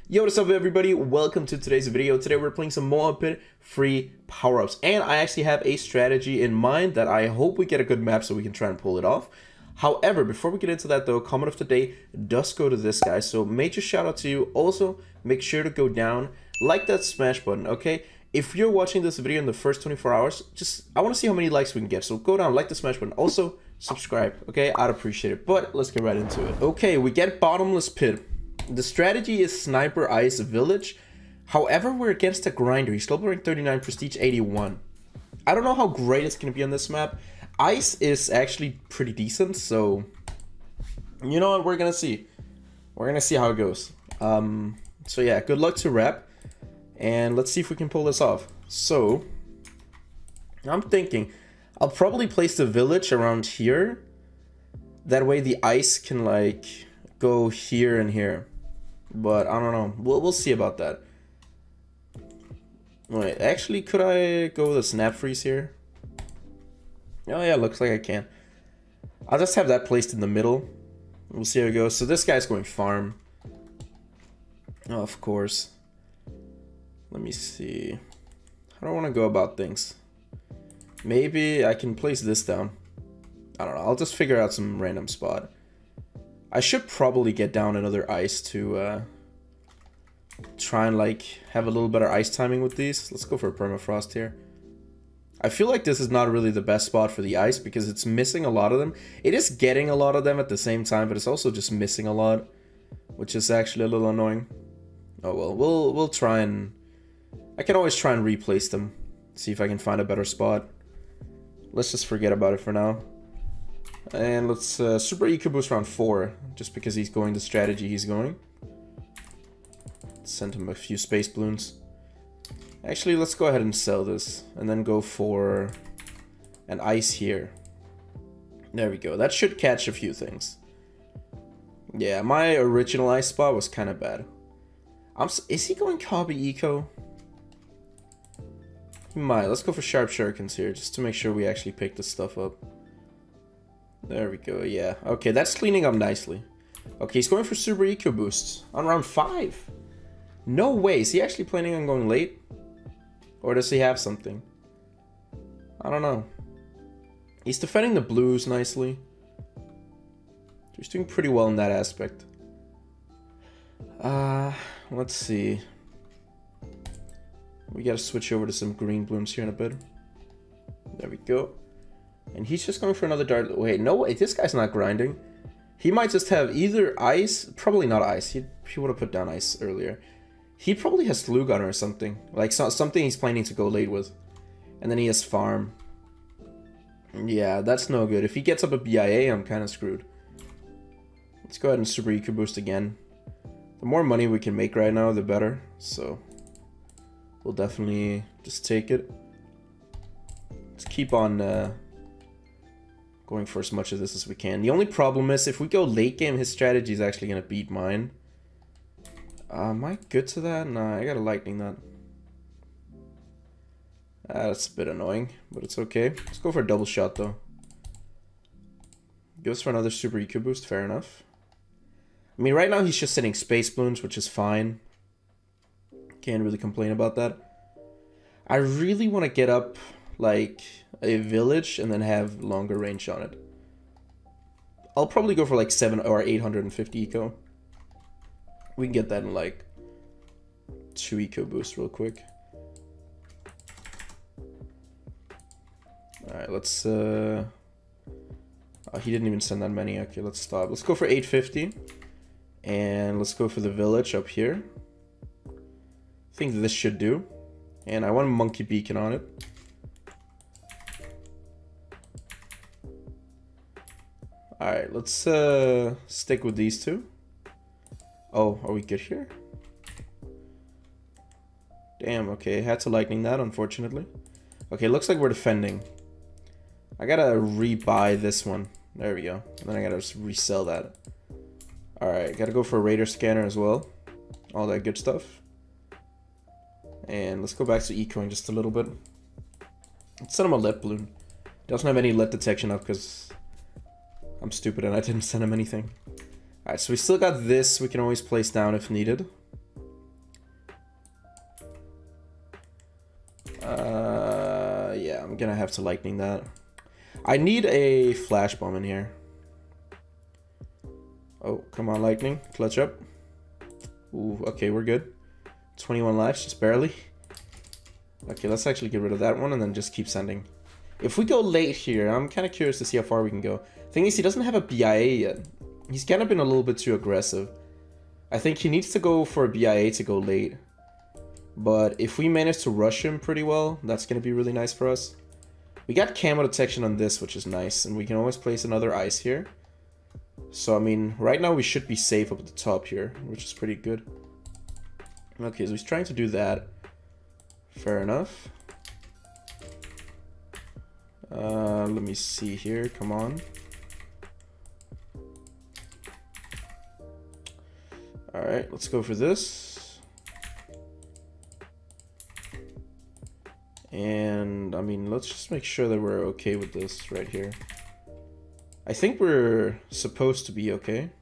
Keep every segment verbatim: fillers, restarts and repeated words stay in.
Yo, what's up everybody? Welcome to today's video. Today we're playing some Moabit free power-ups, and I actually have a strategy in mind that I hope we get a good map so we can try and pull it off. However, before we get into that though, comment of the day does go to this guy, so major shout out to you. Also, make sure to go down, like that smash button, okay? If you're watching this video in the first twenty-four hours, just, I want to see how many likes we can get, so go down, like the smash button. Also, subscribe, okay? I'd appreciate it, but let's get right into it. Okay, we get Bottomless Pit. The strategy is Sniper Ice Village. However, we're against a grinder. He's global rank thirty-nine, prestige eighty-one. I don't know how great it's going to be on this map. Ice is actually pretty decent, so you know what, we're going to see. We're going to see how it goes. Um, so yeah, good luck to Rep, and let's see if we can pull this off. So, I'm thinking, I'll probably place the village around here. That way the ice can like go here and here. But I don't know. We'll, we'll see about that. Wait, actually, could I go with a snap freeze here? Oh yeah, looks like I can. I'll just have that placed in the middle. We'll see how it goes. So this guy's going farm. Oh, of course. Let me see. How do I want to go about things? Maybe I can place this down. I don't know. I'll just figure out some random spot. I should probably get down another ice to uh, try and like have a little better ice timing with these. Let's go for a permafrost here. I feel like this is not really the best spot for the ice because it's missing a lot of them. It is getting a lot of them at the same time, but it's also just missing a lot, which is actually a little annoying. Oh well, we'll we'll try and I can always try and replace them. See if I can find a better spot. Let's just forget about it for now. And let's uh, super eco boost round four, just because he's going the strategy he's going. Send him a few space balloons. Actually, let's go ahead and sell this, and then go for an ice here. There we go. That should catch a few things. Yeah, my original ice spot was kind of bad. I'm. Is he going Kabi eco? He might. Let's go for sharp shurikens here, just to make sure we actually pick this stuff up. There we go, yeah. Okay, that's cleaning up nicely. Okay, he's going for super eco boosts on round five. No way. Is he actually planning on going late? Or does he have something? I don't know. He's defending the blues nicely. He's doing pretty well in that aspect. Uh, let's see. We gotta switch over to some green blooms here in a bit. There we go. And he's just going for another dart. Wait, no way. This guy's not grinding. He might just have either ice. Probably not ice. He, he would have put down ice earlier. He probably has glue gunner or something. Like so, something he's planning to go late with. And then he has farm. Yeah, that's no good. If he gets up a B I A, I'm kind of screwed. Let's go ahead and super eco boost again. The more money we can make right now, the better. So we'll definitely just take it. Let's keep on... Uh, going for as much of this as we can. The only problem is if we go late game, his strategy is actually going to beat mine. Uh, am I good to that? Nah, I gotta lightning that. Uh, that's a bit annoying, but it's okay. Let's go for a double shot though. Goes for another super eco boost, fair enough. I mean, right now he's just sitting space balloons, which is fine. Can't really complain about that. I really want to get up like a village and then have longer range on it. I'll probably go for like seven or eight hundred fifty eco. We can get that in like two eco boost real quick. All right, let's. Uh... Oh, he didn't even send that many. Okay, let's stop. Let's go for eight fifty, and let's go for the village up here. I think this should do, and I want a monkey beacon on it. Alright, let's uh, stick with these two. Oh, are we good here? Damn, okay, had to lightning that, unfortunately. Okay, looks like we're defending. I gotta re-buy this one. There we go. And then I gotta just resell that. Alright, gotta go for a radar scanner as well. All that good stuff. And let's go back to ecoing just a little bit. Let's send him a lead balloon. Doesn't have any lead detection up because I'm stupid and I didn't send him anything. Alright, so we still got this we can always place down if needed. Uh, yeah, I'm gonna have to lightning that. I need a flash bomb in here. Oh, come on, lightning. Clutch up. Ooh, okay, we're good. twenty-one lives, just barely. Okay, let's actually get rid of that one and then just keep sending. If we go late here, I'm kind of curious to see how far we can go. Thing is, he doesn't have a B I A yet. He's kind of been a little bit too aggressive. I think he needs to go for a B I A to go late. But if we manage to rush him pretty well, that's going to be really nice for us. We got camo detection on this, which is nice. And we can always place another ice here. So, I mean, right now we should be safe up at the top here, which is pretty good. Okay, so he's trying to do that. Fair enough. Uh, let me see here. Come on. Alright, let's go for this. And, I mean, let's just make sure that we're okay with this right here. I think we're supposed to be okay.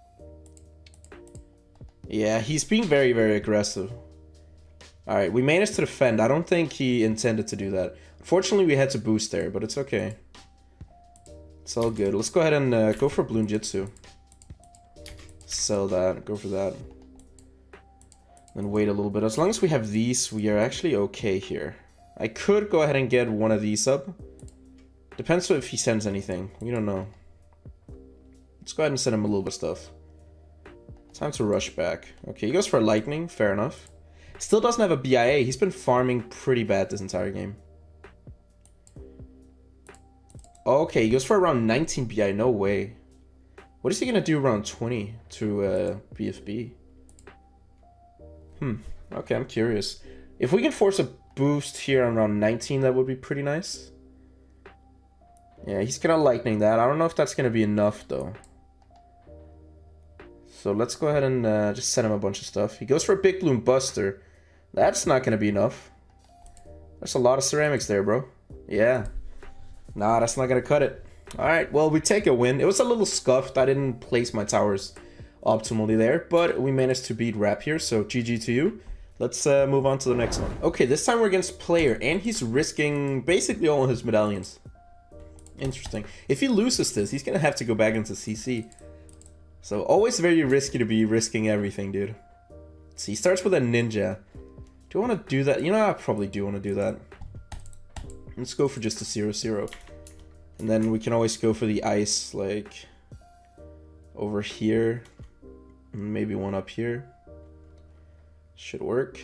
Yeah, he's being very, very aggressive. Alright, we managed to defend. I don't think he intended to do that. Unfortunately, we had to boost there, but it's okay. It's all good. Let's go ahead and uh, go for Bloon Jitsu. Sell that. Go for that. Then wait a little bit. As long as we have these, we are actually okay here. I could go ahead and get one of these up. Depends if he sends anything. We don't know. Let's go ahead and send him a little bit of stuff. Time to rush back. Okay, he goes for lightning. Fair enough. Still doesn't have a B I A. He's been farming pretty bad this entire game. Okay, he goes for around nineteen B I. No way. What is he gonna do around twenty to uh, B F B? Hmm. Okay, I'm curious. If we can force a boost here around nineteen, that would be pretty nice. Yeah, he's gonna lightning that. I don't know if that's gonna be enough though. So let's go ahead and uh, just send him a bunch of stuff. He goes for a Big Bloon Buster. That's not gonna be enough. There's a lot of ceramics there, bro. Yeah. Nah, that's not gonna cut it. Alright, well, we take a win. It was a little scuffed. I didn't place my towers optimally there, but we managed to beat Rap here, so G G to you. Let's uh, move on to the next one. Okay, this time we're against Player, and he's risking basically all of his medallions. Interesting. If he loses this, he's gonna have to go back into C C. So, always very risky to be risking everything, dude. So, he starts with a ninja. Do I want to do that? You know, I probably do want to do that. Let's go for just a zero zero. And then we can always go for the ice, like, over here. Maybe one up here. Should work.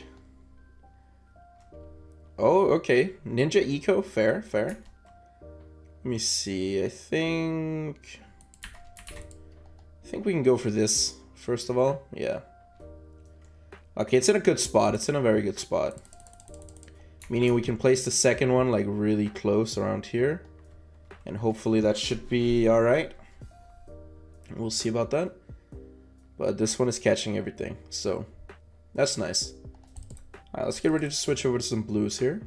Oh, okay. Ninja Eco. Fair, fair. Let me see. I think... I think we can go for this, first of all. Yeah. Okay, it's in a good spot. It's in a very good spot. Meaning we can place the second one, like, really close around here. And hopefully that should be alright. We'll see about that. But this one is catching everything, so that's nice. Alright, let's get ready to switch over to some blues here.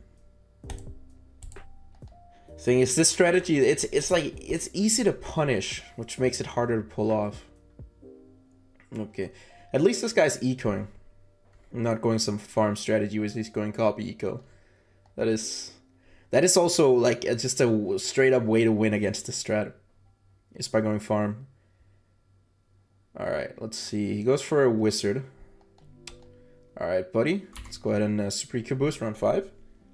Thing is, this strategy, it's it's like, it's easy to punish, which makes it harder to pull off. Okay, at least this guy's ecoing. Not going some farm strategy where he's going copy eco. That is... That is also, like, just a straight up way to win against the strat. Is by going farm. Alright, let's see. He goes for a wizard. Alright, buddy. Let's go ahead and uh, Super Eco boost round five.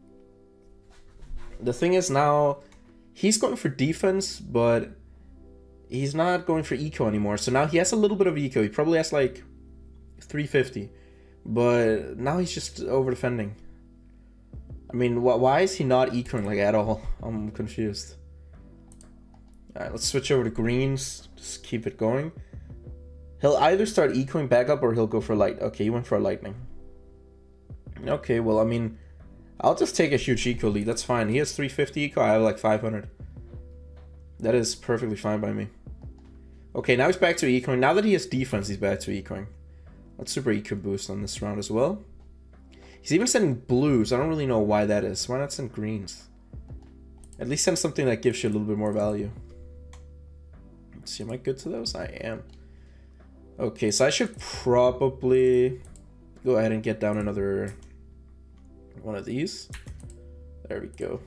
The thing is now, he's going for defense, but he's not going for eco anymore. So now he has a little bit of eco. He probably has like three fifty. But now he's just over defending. I mean, wh why is he not ecoing like at all? I'm confused. Alright, let's switch over to greens. Just keep it going. He'll either start ecoing back up or he'll go for light. Okay, he went for a lightning. Okay, well, I mean, I'll just take a huge eco lead. That's fine. He has three fifty eco. I have like five hundred. That is perfectly fine by me. Okay, now he's back to ecoing. Now that he has defense, he's back to ecoing. Let's super eco boost on this round as well. He's even sending blues. I don't really know why that is. Why not send greens? At least send something that gives you a little bit more value. Let's see, am I good to those? I am. Okay, so I should probably go ahead and get down another one of these. There we go.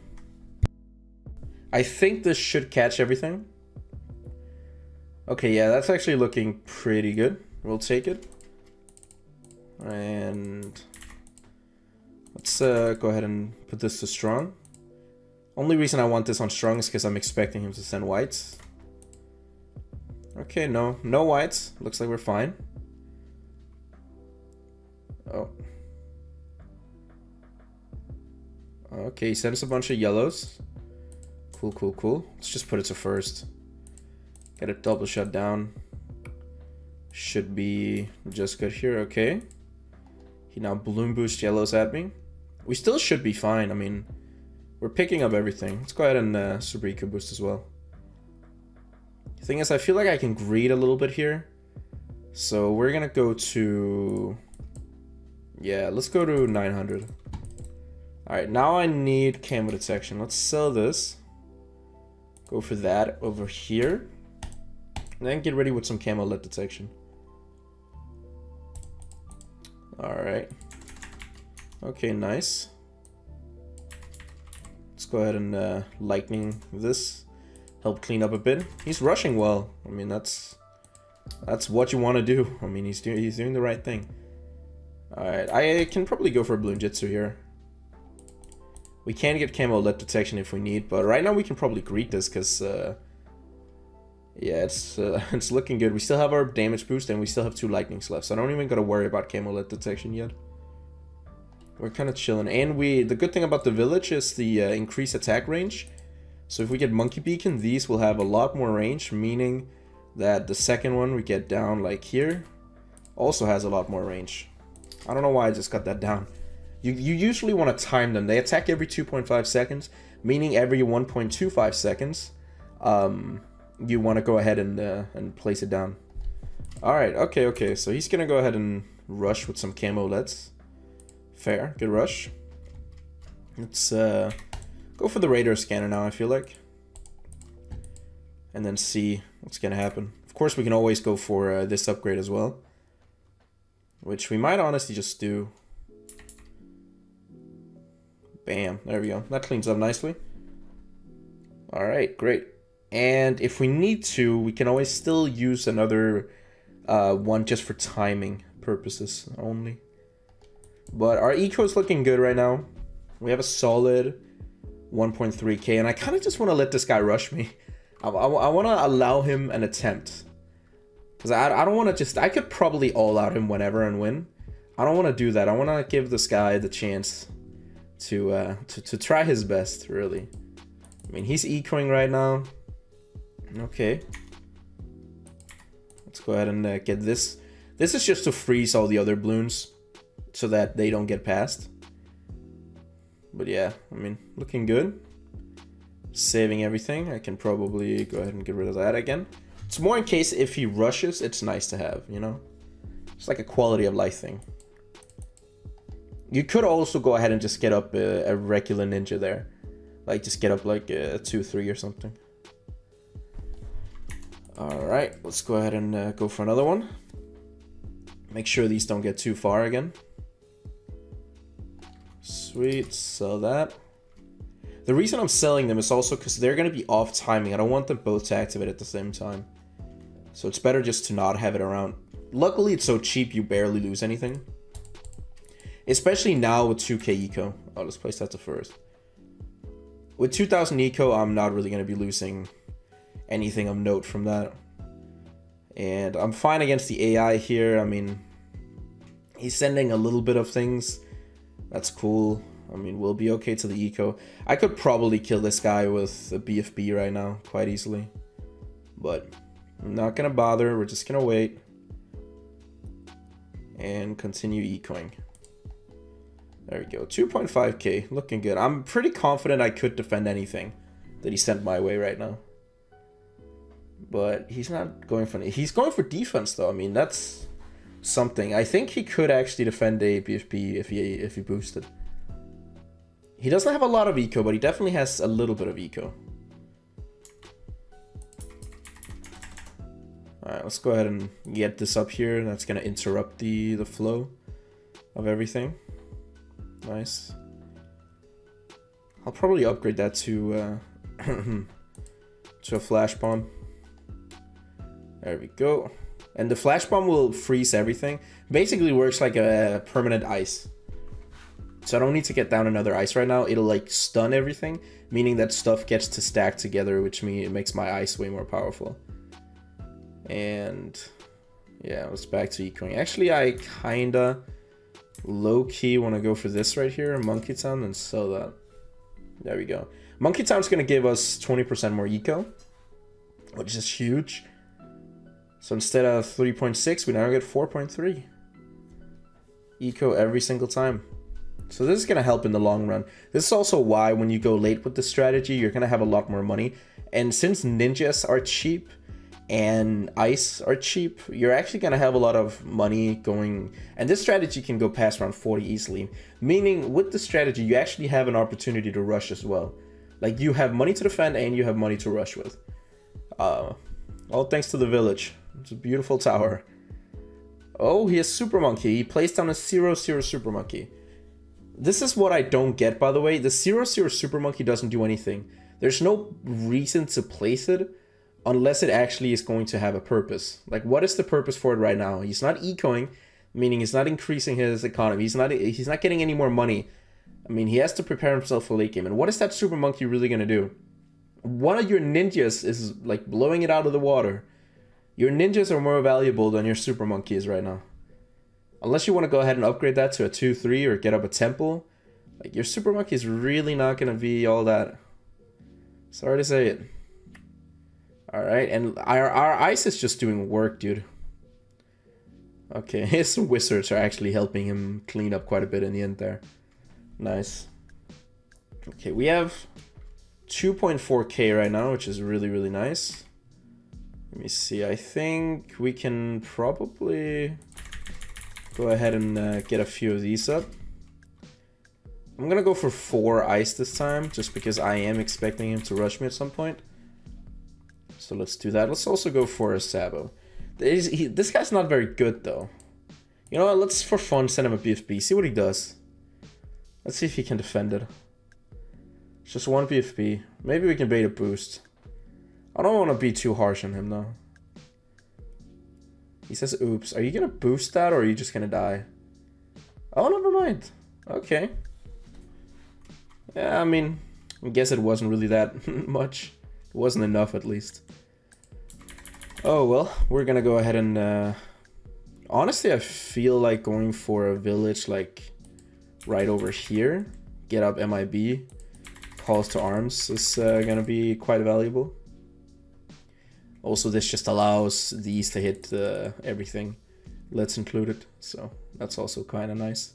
I think this should catch everything. Okay, yeah, that's actually looking pretty good. We'll take it. And let's uh, go ahead and put this to strong. Only reason I want this on strong is because I'm expecting him to send whites. Okay, no, no whites. Looks like we're fine. Oh. Okay, he sends a bunch of yellows. Cool, cool, cool. Let's just put it to first. Get a double shut down. Should be just good here, okay. He now bloom boosts yellows at me. We still should be fine. I mean, we're picking up everything. Let's go ahead and uh, Subrika boost as well. The thing is, I feel like I can greed a little bit here. So we're gonna go to... Yeah, let's go to nine hundred. Alright, now I need camo detection. Let's sell this. Go for that over here. And then get ready with some camo lead detection. Alright. Okay, nice. Let's go ahead and uh, lightning this. Help clean up a bit. He's rushing well. I mean, that's that's what you want to do. I mean, he's doing he's doing the right thing. Alright, I can probably go for a Bloom Jitsu here. We can get camo lead detection if we need, but right now we can probably greet this because, uh, yeah, it's uh, it's looking good. We still have our damage boost and we still have two lightnings left, so I don't even gotta worry about camo lead detection yet. We're kind of chilling, and we the good thing about the village is the uh, increased attack range. So if we get Monkey Beacon, these will have a lot more range, meaning that the second one we get down like here also has a lot more range. I don't know why I just got that down. You, you usually want to time them. They attack every two point five seconds, meaning every one point two five seconds. Um, you want to go ahead and, uh, and place it down. Alright, okay, okay. So he's going to go ahead and rush with some camo lets. Fair, good rush. Let's uh, go for the radar scanner now, I feel like. And then see what's going to happen. Of course, we can always go for uh, this upgrade as well. Which we might honestly just do. Bam, there we go. That cleans up nicely. Alright, great. And if we need to, we can always still use another uh, one just for timing purposes only. But our eco is looking good right now. We have a solid one point three K, and I kind of just want to let this guy rush me. I, I, I want to allow him an attempt. Because I, I don't want to just... I could probably all-out him whenever and win. I don't want to do that. I want to give this guy the chance to, uh, to, to try his best, really. I mean, he's ecoing right now. Okay. Let's go ahead and uh, get this. This is just to freeze all the other balloons so that they don't get past. But yeah, I mean, looking good. Saving everything. I can probably go ahead and get rid of that again. It's more in case if he rushes, it's nice to have, you know? It's like a quality of life thing. You could also go ahead and just get up a, a regular ninja there. Like, just get up like a two three or something. Alright, let's go ahead and uh, go for another one. Make sure these don't get too far again. Sweet, sell that. The reason I'm selling them is also because they're going to be off timing. I don't want them both to activate at the same time. So it's better just to not have it around. Luckily, it's so cheap you barely lose anything. Especially now with two K eco. Oh, let's place that to first. With two thousand eco, I'm not really going to be losing anything of note from that. And I'm fine against the A I here. I mean, he's sending a little bit of things. That's cool. I mean, we'll be okay to the eco. I could probably kill this guy with a B F B right now, quite easily. But I'm not gonna bother. We're just gonna wait. And continue ecoing. There we go. two point five K, looking good. I'm pretty confident I could defend anything that he sent my way right now. But he's not going for... He's going for defense, though. I mean, that's something. I think he could actually defend a B F B if he, if he boosted. He doesn't have a lot of eco, but he definitely has a little bit of eco. Alright, let's go ahead and get this up here. That's going to interrupt the, the flow of everything. Nice. I'll probably upgrade that to uh, to a flash bomb. There we go. And the flash bomb will freeze everything. Basically works like a permanent ice. So I don't need to get down another ice right now. It'll like stun everything, meaning that stuff gets to stack together, which means it makes my ice way more powerful. And yeah, let's back to ecoing. Actually, I kinda low-key want to go for this right here, Monkey Town, and sell that. There we go. Monkey Town's gonna give us twenty percent more eco, which is huge. So instead of three point six, we now get four point three eco every single time. So this is going to help in the long run. This is also why when you go late with the strategy, you're going to have a lot more money. And since ninjas are cheap and ice are cheap, you're actually going to have a lot of money going. And this strategy can go past around forty easily. Meaning with the strategy, you actually have an opportunity to rush as well. Like you have money to defend and you have money to rush with. Uh, all thanks to the village. It's a beautiful tower. Oh, he has Super Monkey. He placed down a zero zero Super Monkey. This is what I don't get, by the way. The zero zero Super Monkey doesn't do anything. There's no reason to place it unless it actually is going to have a purpose. Like, what is the purpose for it right now? He's not ecoing, meaning he's not increasing his economy. He's not he's not getting any more money. I mean, he has to prepare himself for late game. And what is that Super Monkey really going to do? One of your ninjas is, like, blowing it out of the water. Your ninjas are more valuable than your Super Monkey is right now. Unless you want to go ahead and upgrade that to a two three or get up a temple. Like, your Super Monkey is really not going to be all that. Sorry to say it. Alright, and our, our ice is just doing work, dude. Okay, his wizards are actually helping him clean up quite a bit in the end there. Nice. Okay, we have two point four K right now, which is really, really nice. Let me see, I think we can probably go ahead and uh, get a few of these up. I'm gonna go for four ice this time, just because I am expecting him to rush me at some point. So let's do that. Let's also go for a Sabo. This, he, this guy's not very good though. You know what, let's for fun send him a B F B, see what he does. Let's see if he can defend it. It's just one B F B. Maybe we can bait a boost. I don't want to be too harsh on him though. He says, oops. Are you going to boost that or are you just going to die? Oh, never mind. Okay. Yeah, I mean, I guess it wasn't really that much. It wasn't enough at least. Oh, well, we're going to go ahead and... Uh... Honestly, I feel like going for a village like right over here. Get up M I B. Calls to arms is uh, going to be quite valuable. Also, this just allows these to hit uh, everything, let's include it. So that's also kind of nice.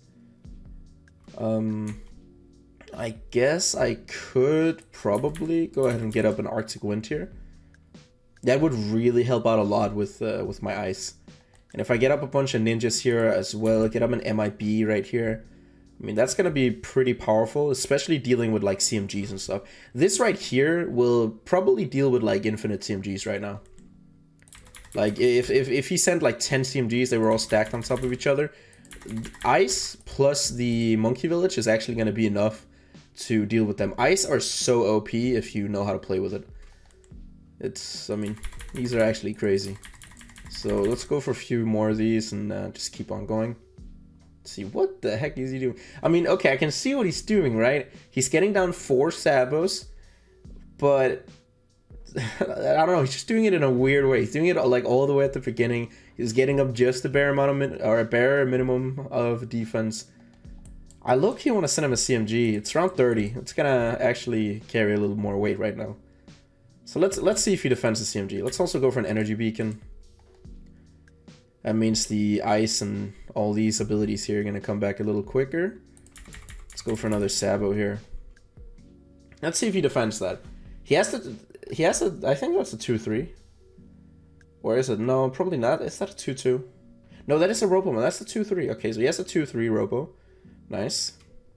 Um, I guess I could probably go ahead and get up an Arctic Wind here. That would really help out a lot with uh, with my ice. And if I get up a bunch of ninjas here as well, get up an M I B right here. I mean, that's going to be pretty powerful, especially dealing with, like, C M Gs and stuff. This right here will probably deal with, like, infinite C M Gs right now. Like, if, if, if he sent, like, ten C M Gs, they were all stacked on top of each other, Ice plus the Monkey Village is actually going to be enough to deal with them. Ice are so O P if you know how to play with it. It's, I mean, these are actually crazy. So, let's go for a few more of these and uh, just keep on going. See what the heck is he doing? I mean, okay, I can see what he's doing, right? He's getting down four Sabos, but I don't know. He's just doing it in a weird way. He's doing it like all the way at the beginning. He's getting up just a bare amount of min or a bare minimum of defense. I low-key want to send him a C M G. It's around thirty. It's gonna actually carry a little more weight right now. So let's let's see if he defends the C M G. Let's also go for an energy beacon. That means the ice and all these abilities here are going to come back a little quicker. Let's go for another Sabo here. Let's see if he defends that. He has to... He has to... I think that's a two three. Or is it? No, probably not. Is that a two two? No, that is a Robo. That's a two three. Okay, so he has a two three Robo. Nice.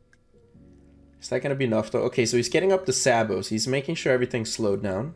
Is that going to be enough, though? Okay, so he's getting up the Sabos. He's making sure everything's slowed down.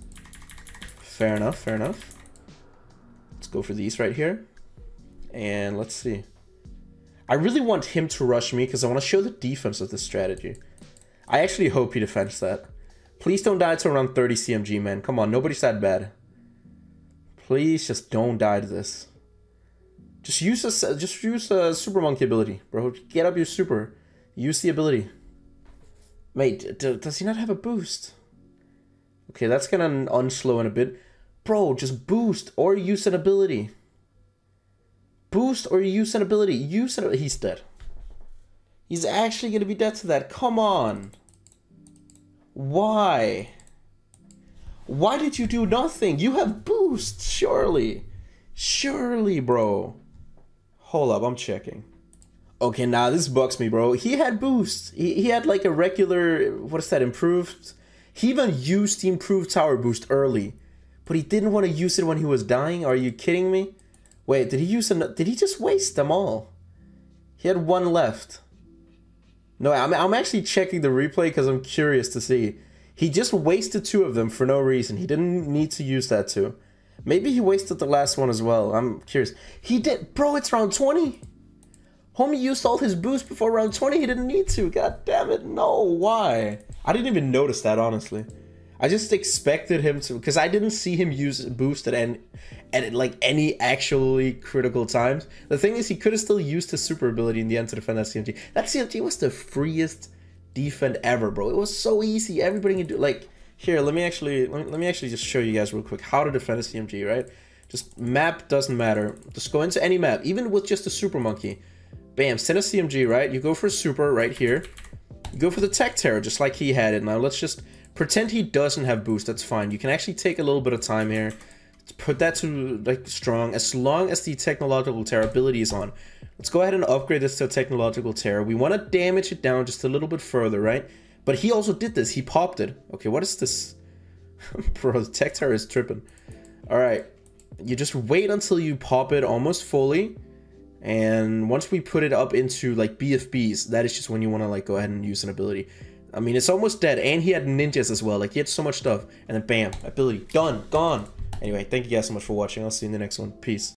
Fair enough, fair enough. Let's go for these right here. And let's see. I really want him to rush me because I want to show the defense of this strategy. I actually hope he defends that. Please don't die to around thirty C M G, man. Come on, nobody's that bad. Please just don't die to this. Just use a just use a super monkey ability, bro. Get up your super. Use the ability. Mate, does he not have a boost? Okay, that's gonna unslow in a bit. Bro, just boost or use an ability. Boost or use an ability. Use an he's dead. He's actually gonna be dead to that. Come on. Why? Why did you do nothing? You have boost, surely. Surely, bro. Hold up, I'm checking. Okay, now this bugs me, bro. He had boost. He, he had like a regular, what is that, improved? He even used the improved tower boost early. But he didn't want to use it when he was dying? Are you kidding me? Wait, did he use an, did he just waste them all? He had one left. No, I'm, I'm actually checking the replay because I'm curious to see. He just wasted two of them for no reason. He didn't need to use that two. Maybe he wasted the last one as well. I'm curious. He did. Bro, it's round twenty. Homie used all his boost before round twenty. He didn't need to. God damn it. No, why? I didn't even notice that, honestly. I just expected him to, because I didn't see him use boost at any, at like any actually critical times. The thing is, he could have still used his super ability in the end to defend that C M G. That C M G was the freest defend ever, bro. It was so easy. Everybody can do, like, here, let me actually, let me, let me actually just show you guys real quick how to defend a C M G, right? Just map doesn't matter. Just go into any map, even with just a super monkey. Bam, send a C M G, right? You go for super right here. You go for the tech terror, just like he had it. Now let's just pretend he doesn't have boost. That's fine. You can actually take a little bit of time here. Put that to like strong, as long as the technological terror ability is on. Let's go ahead and upgrade this to technological terror. We want to damage it down just a little bit further, right? But he also did this. He popped it. Okay, what is this? Bro, the tech terror is tripping. All right, you just wait until you pop it almost fully. And once we put it up into like B F Bs, that is just when you want to like go ahead and use an ability. I mean, it's almost dead, and he had ninjas as well. Like, he had so much stuff, and then bam, ability done, gone. Anyway, thank you guys so much for watching. I'll see you in the next one. Peace.